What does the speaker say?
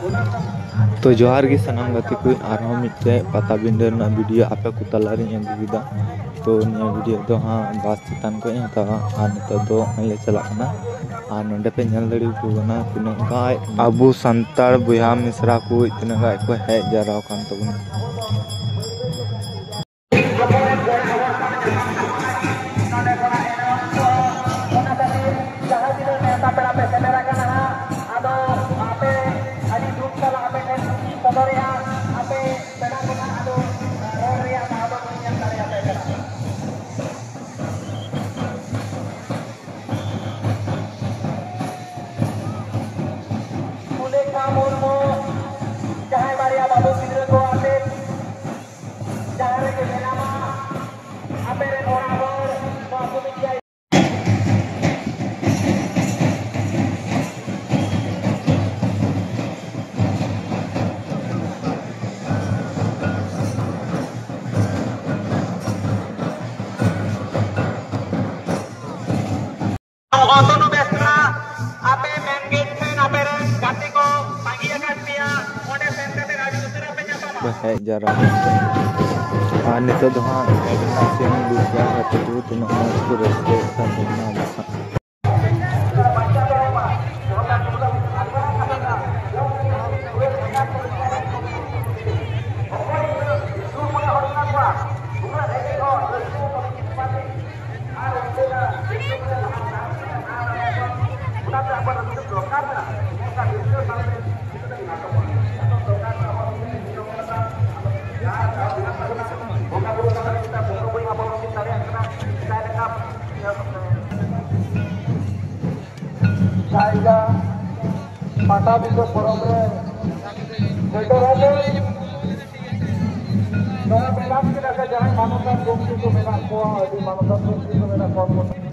तो जोहार की सनम गाती को आरहों मिट्टे पता बिंदर ना वीडियो आपे को तलारी एंगुदा तो निया वीडियो तो हाँ बास चितान को हतावा नितो दो ले चला कना नोंडे पे नेल दड़ी को ना तिना गाय अबु संतार बुया मिश्रा को इतना गाय को है जरा कान तो है जरा नितो तो हाँ सिंह दूसरा तो तीनों को रस्ते Mata bisa program, betul. Kalau benar kita jangan manusia bukti itu benar kuah, di manusia bukti itu benar kuah.